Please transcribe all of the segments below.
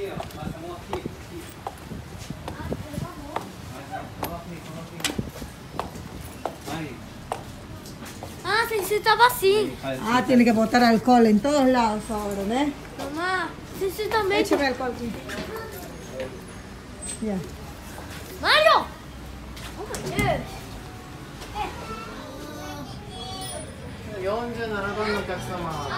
Ah, se estaba así. Ah, tiene que botar alcohol en todos lados ahora, ¿ves? Mamá, se también. Échame alcohol aquí. Ya. ¡Mario! Oh my God. 47番のお客様。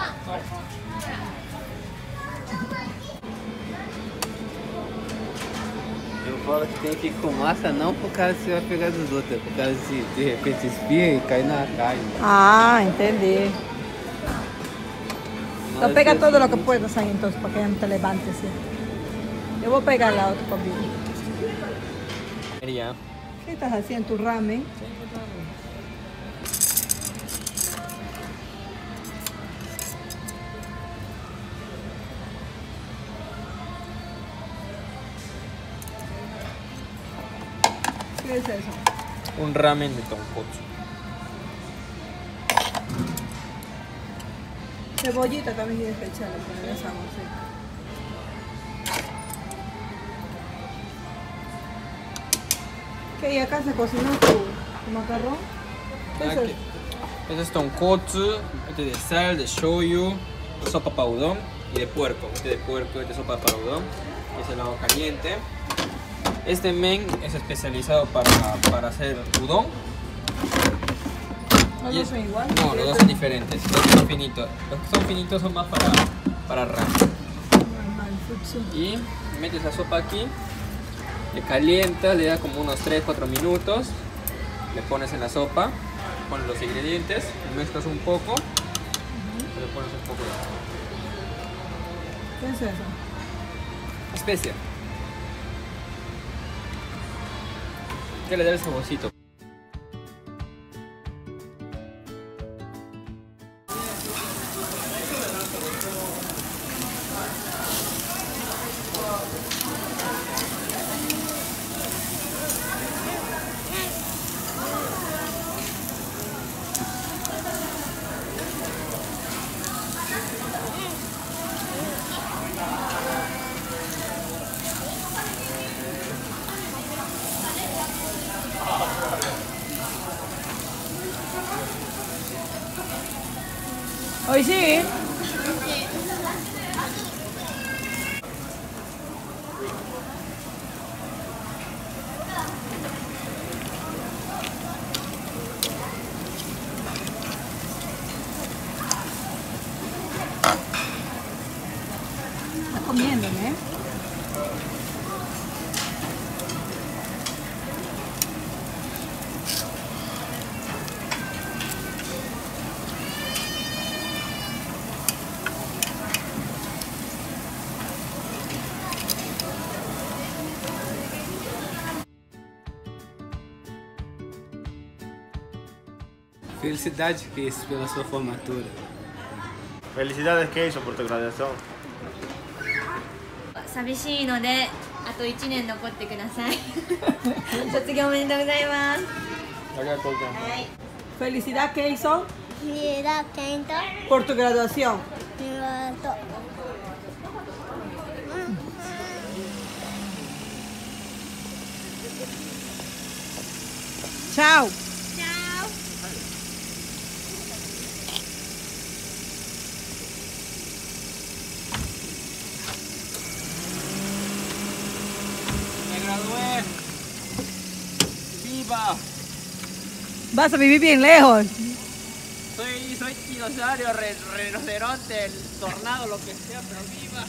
Eu falo que tem que ir com massa não por causa que você vai pegar dos outros, é por causa de repente espirra e cai na carne. Ah, entendí. Mas Então pega assim, todo lo que puedas ahí entonces para que no te levantes. ¿Sí? Yo voy a pegar la otra comida. Quería. ¿Qué estás haciendo tu ramen? ¿Qué es eso? Un ramen de tonkotsu. Cebollita también tienes que echarle para que esa saborcito. ¿Qué? ¿Y acá se cocinó tu macarrón? ¿Qué es eso? Este es tonkotsu, este de sal, de shoyu, sopa para udon y de puerco. Este de puerco, este sopa para udon, es el agua caliente. Este men es especializado para hacer udon. ¿Los dos son iguales? No, los dos son diferentes. Los son finitos. Los que son finitos son más para ramen. Normal, futsu. Y metes la sopa aquí, le calientas, le das como unos 3-4 minutos, le pones en la sopa, pones los ingredientes, mezclas un poco, le pones un poco de ¿Qué es eso? especia. Que le da el saborcito. Hoy sí. Está comiendo, ¿eh? Felicidade, Cris, pela sua formatura. Felicidades, Keiso, por tu graduación. 寂しいので、あと1年残ってください。卒業おめでとうございます。はい。 Felicidad, ¿qué hizo? Felicidad, Kento. Por tu graduación. Chao. Chao. Me gradué. ¡Viva! Vas a vivir bien lejos. Soy dinosaurio, rinoceronte, el tornado, lo que sea, pero viva.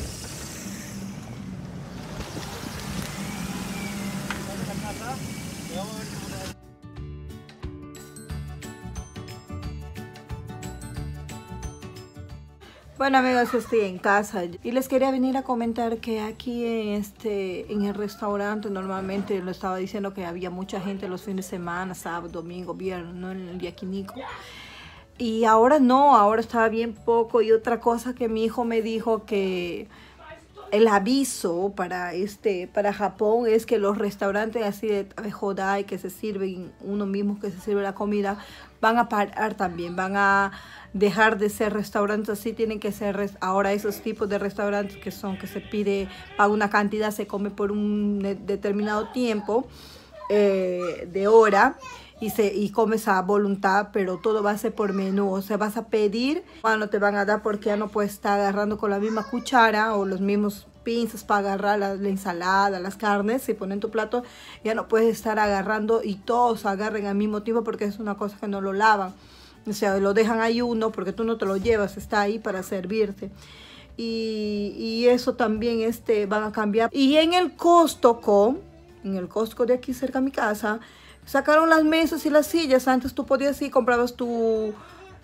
Bueno amigos, estoy en casa y les quería venir a comentar que aquí en el restaurante normalmente lo estaba diciendo que había mucha gente los fines de semana, sábado, domingo, viernes, no en el yakiniku. Y ahora no, ahora estaba bien poco. Y otra cosa que mi hijo me dijo que el aviso para Japón es que los restaurantes así de Hodai que se sirven, uno mismo que se sirve la comida, van a parar también, van a dejar de ser restaurantes así, tienen que ser ahora esos tipos de restaurantes que se pide, paga una cantidad, se come por un determinado tiempo de hora y comes a voluntad, pero todo va a ser por menú, o sea, vas a pedir, no te van a dar porque ya no puedes estar agarrando con la misma cuchara o los mismos pinzas para agarrar la ensalada, las carnes, si ponen tu plato, ya no puedes estar agarrando y todos agarren al mismo tiempo porque es una cosa que no lo lavan, o sea, lo dejan ahí uno porque tú no te lo llevas, está ahí para servirte. Y eso también van a cambiar. Y en el Costco de aquí cerca de mi casa, sacaron las mesas y las sillas. Antes tú podías ir, comprabas tu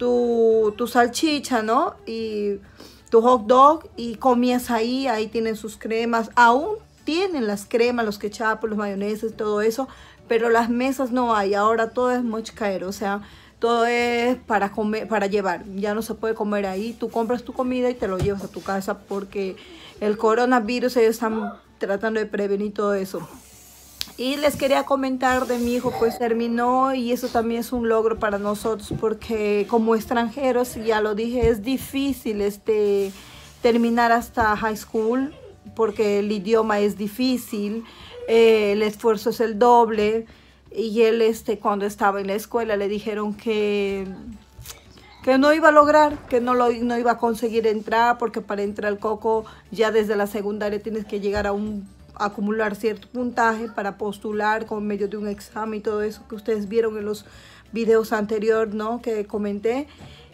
salchicha, ¿no? Y tu hot dog y comías ahí tienen sus cremas. Aún tienen las cremas, los ketchup, los mayoneses, todo eso, pero las mesas no hay. Ahora todo es mochcaero, o sea, todo es para comer, para llevar. Ya no se puede comer ahí. Tú compras tu comida y te lo llevas a tu casa porque el coronavirus, ellos están tratando de prevenir todo eso. Y les quería comentar de mi hijo, pues terminó y eso también es un logro para nosotros porque como extranjeros, ya lo dije, es difícil terminar hasta high school porque el idioma es difícil, el esfuerzo es el doble y él cuando estaba en la escuela le dijeron que no iba a lograr, que no iba a conseguir entrar porque para entrar al Coco ya desde la secundaria tienes que llegar a acumular cierto puntaje para postular con medio de un examen y todo eso que ustedes vieron en los videos anteriores, ¿no? Que comenté.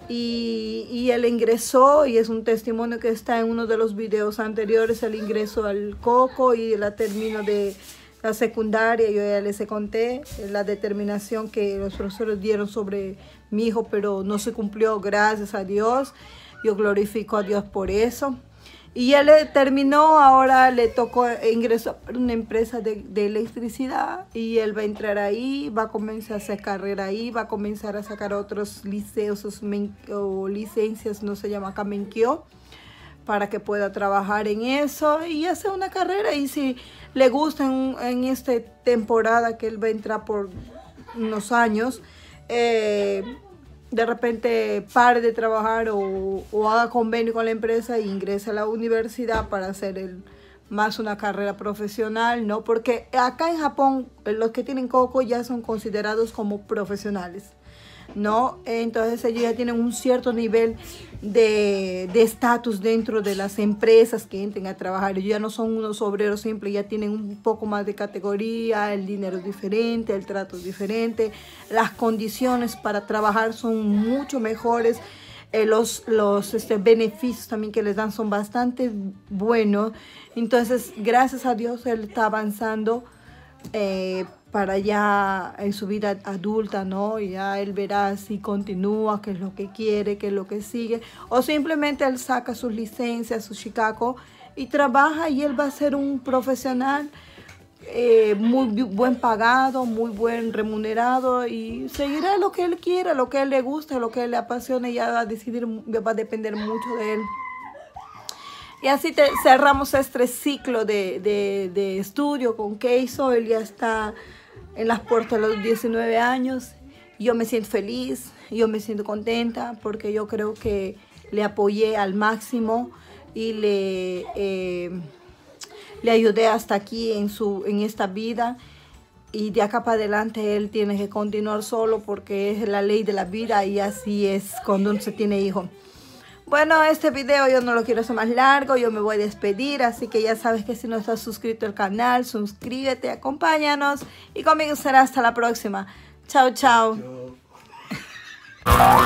Y él ingresó y es un testimonio que está en uno de los videos anteriores, el ingreso al Coco y la término de la secundaria. Yo ya les conté la determinación que los profesores dieron sobre mi hijo, pero no se cumplió, gracias a Dios. Yo glorifico a Dios por eso. Y él terminó, ahora le tocó ingresar a una empresa de electricidad y él va a entrar ahí, va a comenzar a hacer carrera ahí, va a comenzar a sacar otros liceos o licencias, no se llama acá Menkyo, para que pueda trabajar en eso y hacer una carrera. Y si le gusta en esta temporada que él va a entrar por unos años, de repente pare de trabajar o haga convenio con la empresa e ingrese a la universidad para hacer más una carrera profesional, ¿no? Porque acá en Japón los que tienen Coco ya son considerados como profesionales, ¿no? Entonces ellos ya tienen un cierto nivel de estatus dentro de las empresas que entren a trabajar. Ellos ya no son unos obreros simples, ya tienen un poco más de categoría, el dinero es diferente, el trato es diferente, las condiciones para trabajar son mucho mejores, los beneficios también que les dan son bastante buenos. Entonces, gracias a Dios, él está avanzando para ya en su vida adulta, ¿no? Y ya él verá si continúa, qué es lo que quiere, qué es lo que sigue, o simplemente él saca sus licencias, su Chicago y trabaja y él va a ser un profesional muy buen pagado, muy buen remunerado y seguirá lo que él quiera, lo que a él le gusta, lo que a él le apasiona y ya va a depender mucho de él. Y así cerramos este ciclo de estudio con Keiso. Él ya está en las puertas de los 19 años. Yo me siento feliz, yo me siento contenta porque yo creo que le apoyé al máximo y le ayudé hasta aquí en esta vida. Y de acá para adelante él tiene que continuar solo porque es la ley de la vida y así es cuando uno se tiene hijos. Bueno, este video yo no lo quiero hacer más largo, yo me voy a despedir, así que ya sabes que si no estás suscrito al canal, suscríbete, acompáñanos y conmigo será hasta la próxima. Chao, chao.